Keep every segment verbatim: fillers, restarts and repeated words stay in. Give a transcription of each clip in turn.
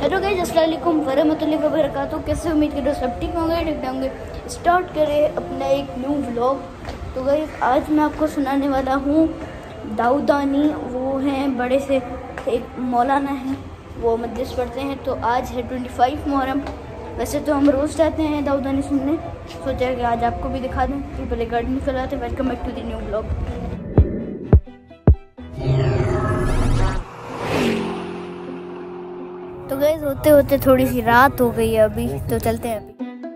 Hello guys, अस्सलाम वालेकुम वरहमतुल्लाहि वबरकातुहू। कैसे उम्मीद कर रहे हो सब ठीक होंगे ठीक होंगे। स्टार्ट करें अपना एक न्यू व्लॉग। तो गाइस आज मैं आपको सुनाने वाला हूँ दाऊदानी। वो हैं बड़े से एक मौलाना हैं, वो मजलिस पढ़ते हैं। तो आज है ट्वेंटी फाइव मुहर्रम। वैसे तो हम रोज़ जाते हैं दाऊदानी सुनने, सोचा कि आज आपको भी दिखा दें। तो पहले गाड़ी निकल आते। Welcome back to the new vlog. तो गाइस होते होते थोड़ी सी रात हो गई है अभी, तो चलते हैं अभी।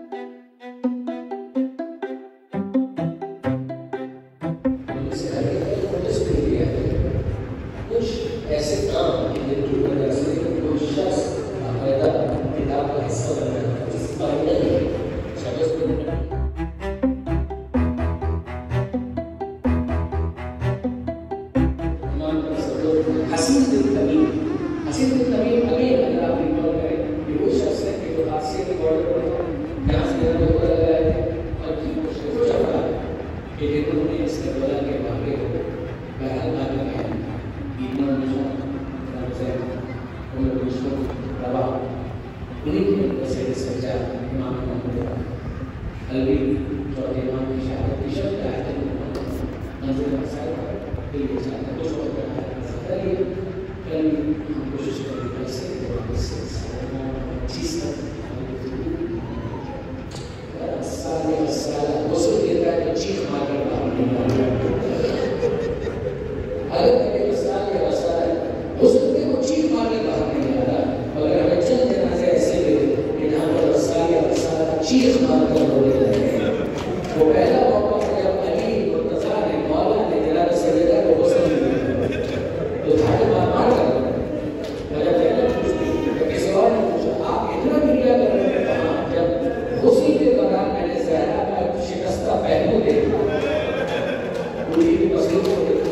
कुछ ऐसे काम जो वजह से कोई शख्स बाकायदा किताब का हिस्सा बन रहा है, जिस फाइनल शख्स को हसीन दिल तमीम हसीन दिल तमीम अगेन अगर आप रिकॉल करें कि वो शख्स है कि जो हादसे के बॉर्डर पर यहाँ से मेरा लोग लगा है और की कोशिश हो सकता है कि हिंदू ने इसके बोला के भागे हो बहरहाल आगे है ईमान निशान रमज़ान उम्र विश्व रवा उन्हीं की वजह से सच्चा इमाम मोहम्मद अलवी चौथे इमाम की शहादत की शब्द है मंजिल मसाइल के लिए चाहते कुछ और करना करिए कल हम कोशिश करेंगे ऐसे वापस चीज़ सारे सारा वसूल देता है तो चीख मार कर बाहर निकलता अगर कभी मसाल या मसाला वसूल दे वो चीख मार के बाहर नहीं आता। अगर हमें चल देना से ऐसे कि जहाँ पर मसाल या मसाला चीख मार कर बोले जाते हैं, वो पहला मौका है जब अली मुर्तज़ा ने मौला ने जनाब सैयदा को वसूल तो धागे मार मार कर वजह पहले तो किसी और ने पूछा आप इतना मीडिया कर रहे हैं कहाँ, जब उसी के दौरान मैंने ज़हरा का शिकस्ता पहलू देखा पूरी की मसरूफ को देखा।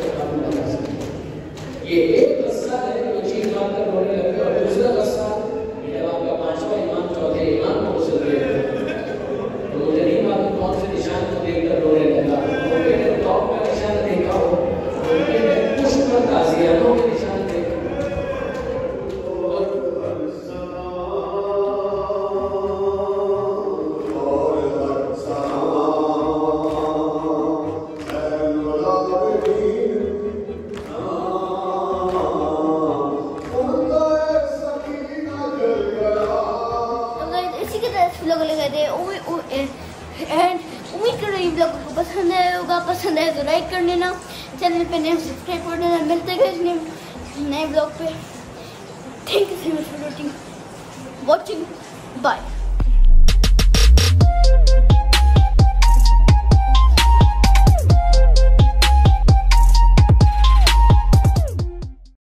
ये एक कस्सा है जो चीज मार कर रोने लगे और दूसरा कस्सा जब आपका पांचवा इमाम चौथे इमाम को वसूल किया तो मुझे नहीं मालूम कौन से निशान को देखकर रोने लगा। उनके ने टॉप का निशान देखा हो, उनके ने पुष्प पर ताज़ियानों के निशान देखा। एंड उम्मीद कर रही ब्लॉग को पसंद आया होगा। पसंद आए तो लाइक कर देना, चैनल पे नए सब्सक्राइब कर देना। मिलते हैं नए ब्लॉग पे। Thank you so much for watching. Bye.